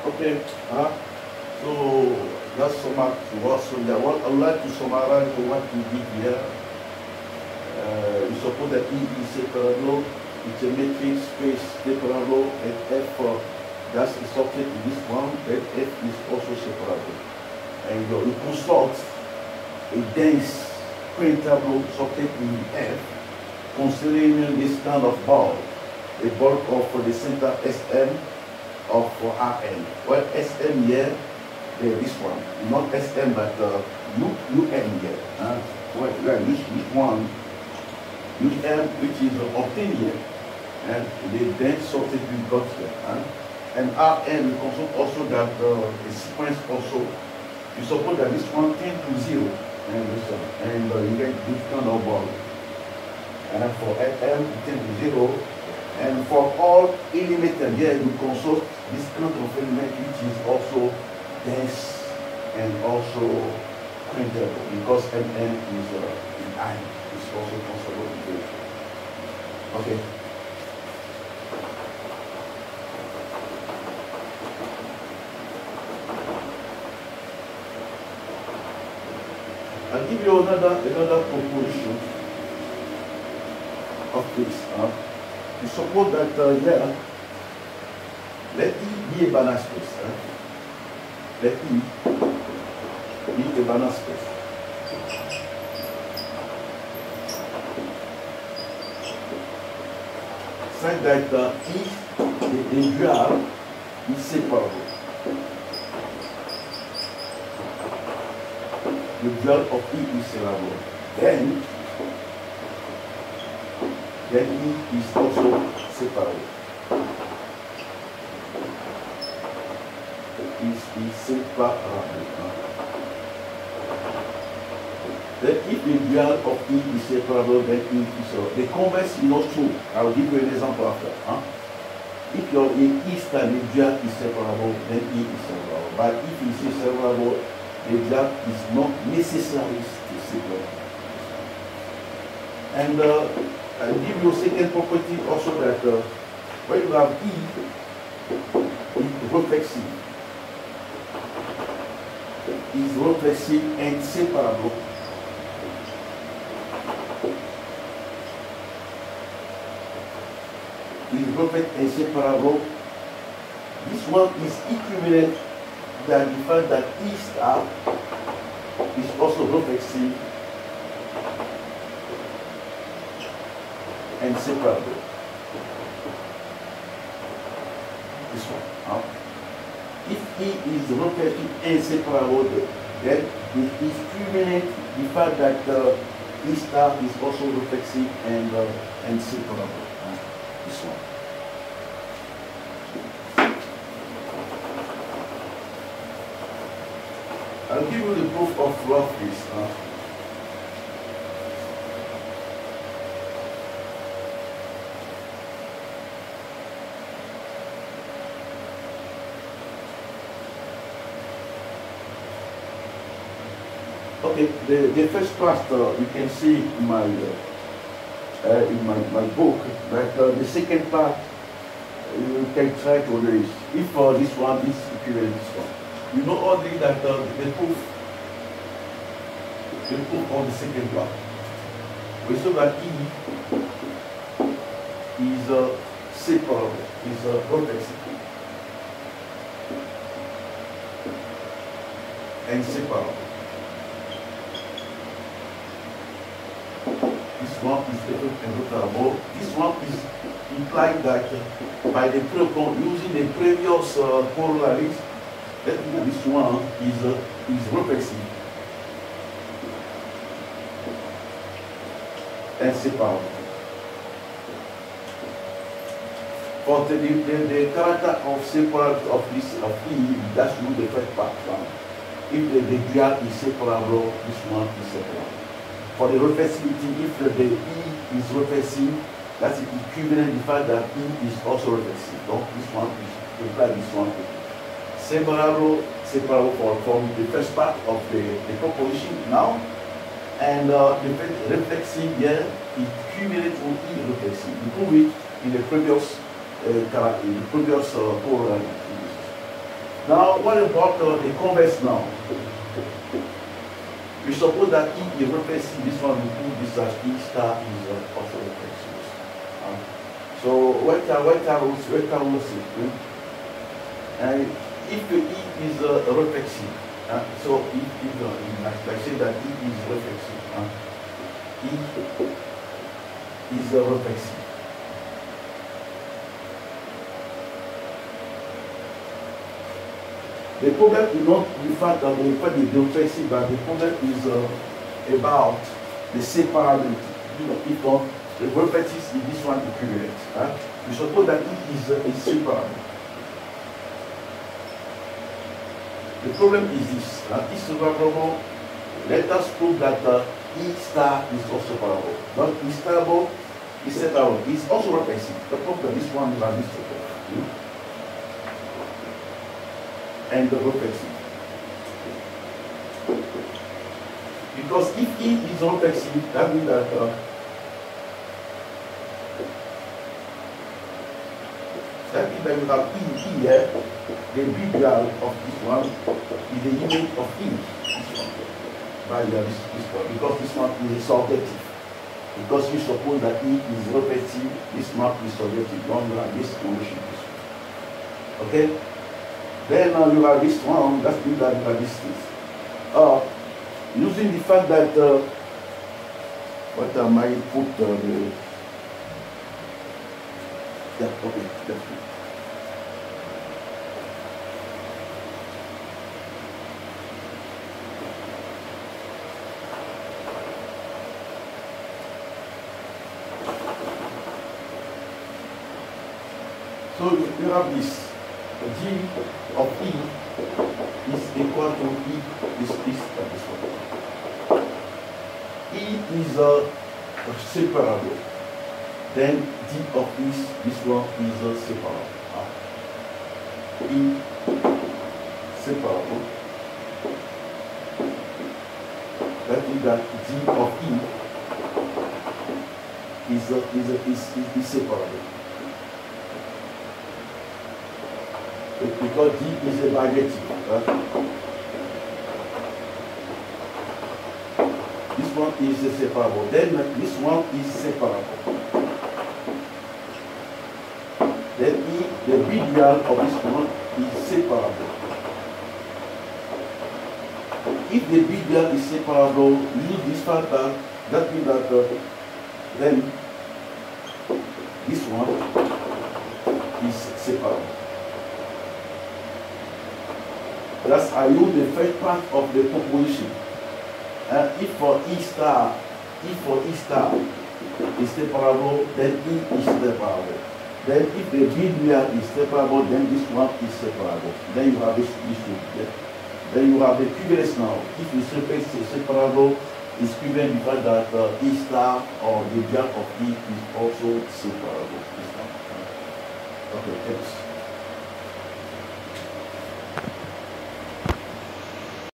Okay. So that's so much what I would like to summarize what we did here. You suppose that E is separable, it's a matrix space separable, and F that's is subject to this one, that F is also separable. And you construct a dense printable subject in F, considering this kind of bulk, a bulk of the center Sm of Rn. Well, Sm here, this one, not Sm but Un here. Well, this one, Un which is obtained here, and the dense subject we got here. And Rn also that the sequence also, you suppose that this one tends to 0, and you get this kind of bulk. And for Fm, it tends to 0. And for all elements here, you consult this kind of element which is also dense and also printable, because Mn is in I, is also considered. Okay. I'll give you another proposition of this. You suppose that here, let E be a Banach space. Let E be a Banach space. Such that if the dual is separable, the dual of E is separable, then E is also separable. Is separable. Then if the dual of E is separable, then E is separable. The converse is not true. I will give you an example after. If your E star, the dual is separable, then E is separable. But if it is separable, the dual is not necessarily separable. And I'll give you a second property also, that when you have E, it's reflexive. Is reflexive and separable. Is reflexive and separable. This one is equivalent that the fact that E star is also reflexive and separable. This one. If E is reflexive and separable, then it is equivalent the fact that E star is also reflexive and separable. This one. I'll give you the proof of roughness. Okay, the first part you can see in my book, but the second part you can try to raise. If this one is equivalent to this one, you know already that the proof of the second part. We saw that E is separable, is reflexive and separable. This one is irreparable. This one is implied that by the using the previous corollaries, that this one is reflexive and separable. But the character of separable of E, that's not the first part. If the dual is separable, this one is separable. For the reflexivity, if the E is reflexive, that's equivalent to the fact that E is also reflexive. So this one is implied this one. Separable from the first part of the proposition now, and the reflexive here is equivalent to E reflexive. We prove it in the previous corollary. Now, what about the converse now? We suppose that E is reflexive, this one we put this as E star is also reflexive. So what can we say? And if the E is reflexive, so if I say that E is reflexive, E is reflexive. The problem is not the fact that we find the reflexive, but the problem is about the separability. If the reflexive is this one equivalent, we suppose that it is separable. The problem is this: is separable. Let us prove that E star is also separable. But E star is separable. It's also reflexive. The problem this one is this. And the reflexive. Because if E is reflexive, that means that you have E here, the BBR of this one is the image of E, this one, by this one, because this one is surjective. Because you suppose that E is reflexive, this mark is surjective, don't have this condition. Okay? Then you have this one, that means that you have this thing. Using the fact that, what I might put the, yeah, okay, that's good. So you have this. G of E is equal to E this one. E is separable. Then D of this one is separable. E separable. That means that D of E is separable. Because D is a bijective. This one is separable. Then this one is separable. Then E, the BDR of this one is separable. If the BDR is separable, use this factor, that means that then this one is separable. Thus, I use the first part of the proposition. If for E star is separable, then E is separable. Then if the BDR is separable, then this one is separable. Then you have this issue. Yeah. Then you have the equivalence now. If it's separable, it's equivalent because that E star or the BDR of E is also separable. Okay, thanks.